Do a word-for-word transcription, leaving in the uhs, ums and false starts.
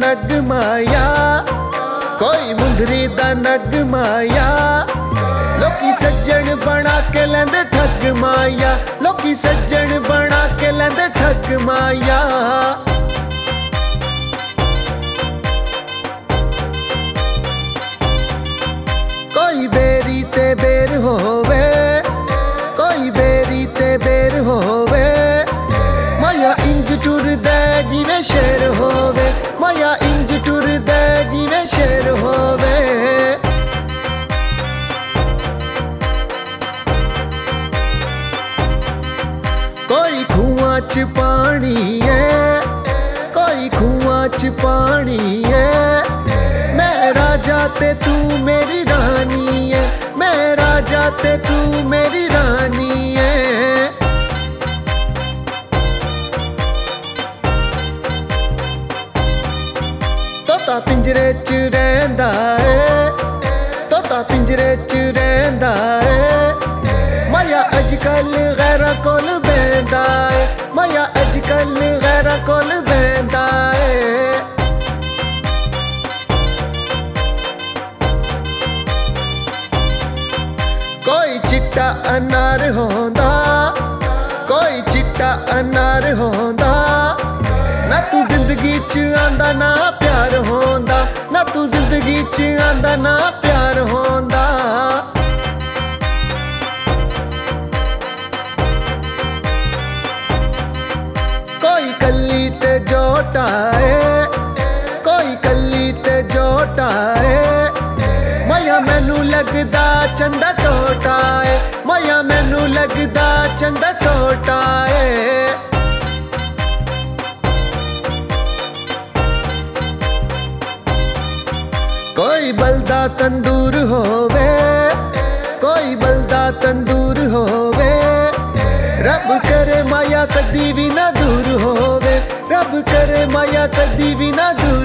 नग माया, कोई मुंदरी दा नग माया। लोकी सज्जन बना के लेंदे ठग माया, लोकी सज्जन बना के लेंदे ठग माया। कोई बेरी ते बेर होवे, कोई बेरी ते बेर होवे। माया इंज टुरदे जिवें शेर होवे, माया इंज टुरदे जिवें शेर होवे। कोई खुआ च पानी है, कोई खुआ च पानी है। मैं राजा ते तू मेरी रानी है, मैं राजा ते तू मेरी रानी है। तोता पिंजरे च रहिंदा है, तोता पिंजरे च रहिंदा है। माया अजकल गैरा कोल बैंदा है, माया अजकल गैरा कोल बैंदा है। कोई चिट्टा अनार होंदा, कोई चिट्टा अनार होंदा। ना तू जिंदगी च आंदा ना प्यार होंदा, ना तू जिंदगी च आंदा ना प्यार होंदा। कोई कली ते जोटा है, कोई कली ते जोटा है। माया मैनू लगदा चंदा टोटा है, माया मैनू लगदा चंदा टोटा है। कोई बलदा तंदूर होवे, कोई बलदा तंदूर होवे। रब करे माया कदी भी ना दूर होवे, रब करे माया कदी भी ना दूर